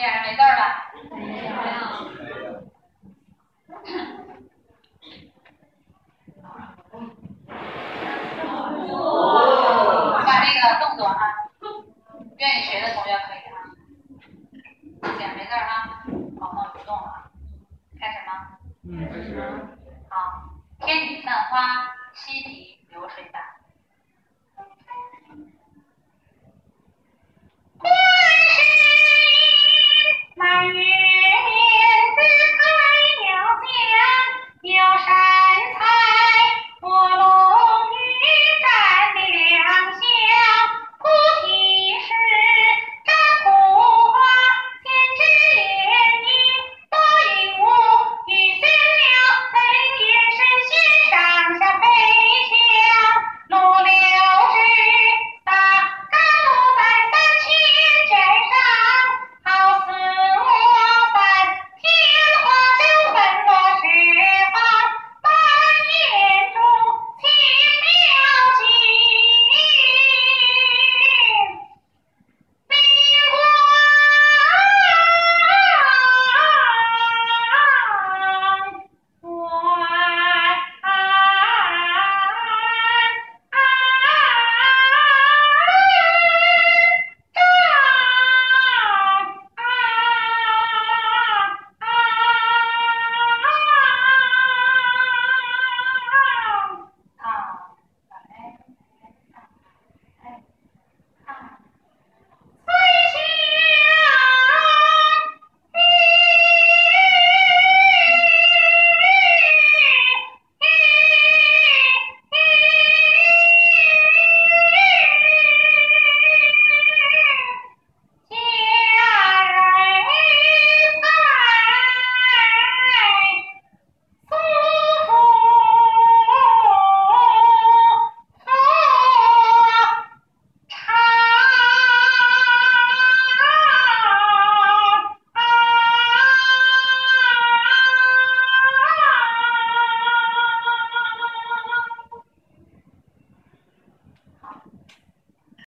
脸上没字儿吧？ 没有。 把这个动作哈，愿意学的同学可以哈。脸上没字儿哈，好，那我不动了啊。开始吗？ 开始。 好，天女散花，溪底流水打。